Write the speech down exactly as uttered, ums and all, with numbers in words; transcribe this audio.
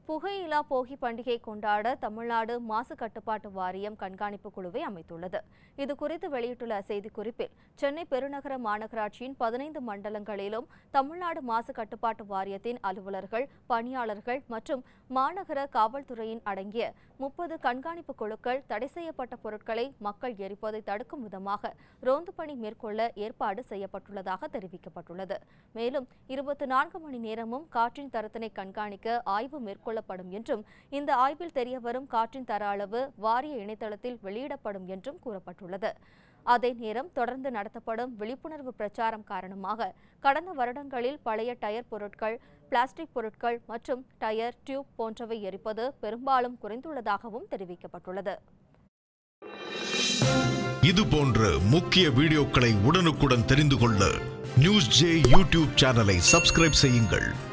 புகையிலா போகி பண்டிகை கொண்டாட தமிழ்நாடு மாசு கட்டுப்பாட்டு வாரியம் கண்காணிப்பு குழுவை அமைத்துள்ளது. இதுகுறித்து வெளியிட்டுள்ள செய்திக்குறிப்பில், சென்னை பெருநகர மாநகராட்சியின் பதினைந்து மண்டலங்களிலும் தமிழ்நாடு மாசு கட்டுப்பாட்டு வாரியத்தின் அலுவலர்கள், பணியாளர்கள் மற்றும் மாநகர காவல்துறையின் அடங்கிய முப்பது கண்காணிப்பு குழுக்கள் தடை செய்யப்பட்ட பொருட்களை மக்கள் எரிப்பதை தடுக்கும் விதமாக ரோந்து பணி மேற்கொள்ள ஏற்பாடு செய்யப்பட்டுள்ளதாக தெரிவிக்கப்பட்டுள்ளது. மேலும் இருபத்தி நான்கு மணி நேரமும் காற்றின் தரத்தினை கண்காணிக்க ஆய்வு மேற்கொள்ளப்படும் என்றும், இந்த ஆய்வில் தெரியவரும் காற்றின் தர அளவு வாரிய இணையதளத்தில் வெளியிடப்படும் என்றும் கூறப்பட்டுள்ளது. அதே நேரம் தொடர்ந்து நடத்தப்படும் விழிப்புணர்வு பிரச்சாரம் காரணமாக கடந்த வருடங்களில் பழைய டயர் பொருட்கள், பிளாஸ்டிக் பொருட்கள் மற்றும் டயர், டியூப் போன்றவை எரிப்பது பெரும்பாலும் குறைந்துள்ளதாகவும் தெரிவிக்கப்பட்டுள்ளது. இது போன்ற முக்கிய வீடியோக்களை உடனுக்குடன் தெரிந்து கொள்ள நியூஸ் ஜே யூடியூப் சேனலை சப்ஸ்கிரைப் செய்யுங்கள்.